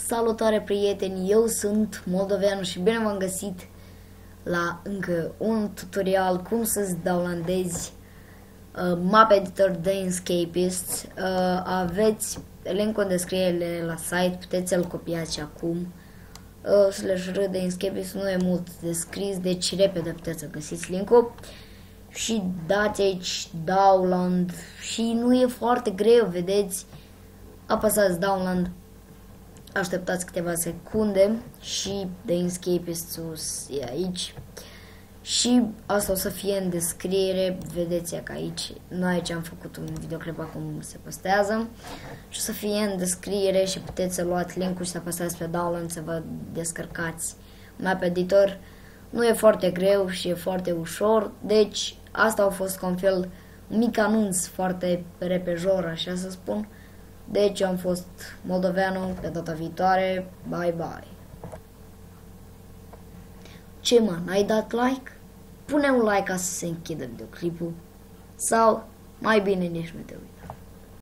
Salutare prieteni, eu sunt Moldoveanu și bine v-am găsit la încă un tutorial cum să-ți downloadezi Map Editor de Inscapist. Aveți linkul în descriere la site, puteți să-l copiați acum. /r de Inscapist nu e mult de scris, deci repede puteți să găsiți linkul. Și dați aici download și nu e foarte greu, vedeți? Apăsați download, așteptați câteva secunde și de Inscapist sus e aici. Și asta o să fie în descriere, vedeți că aici, noi aici am făcut un videoclip acum se postează. Și o să fie în descriere și puteți să luați linkul și să apăsați pe download să vă descărcați Map Editor. Nu e foarte greu și e foarte ușor, deci asta a fost ca un fel mic anunț foarte repejor, așa să spun. Deci am fost Moldoveanu, pe data viitoare, bye bye. Ce mă, n-ai dat like? Pune un like ca să se închidă videoclipul sau mai bine nici nu te uiți.